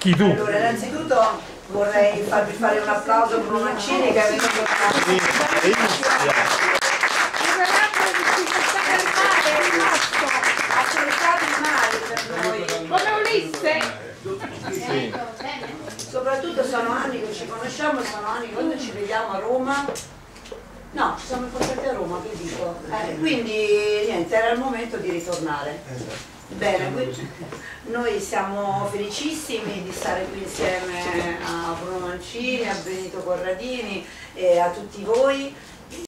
Chi tu? Allora, innanzitutto vorrei farvi fare un applauso a Bruno Mancini che è venuto ha cercato il mare per noi. Come Ulisse? Sì. Soprattutto sono anni che ci conosciamo, sono anni che quando ci vediamo a Roma, no, ci siamo incontrati a Roma, che dico. Quindi niente, era il momento di ritornare. Bene, noi siamo felicissimi di stare qui insieme a Bruno Mancini, a Benito Corradini e a tutti voi.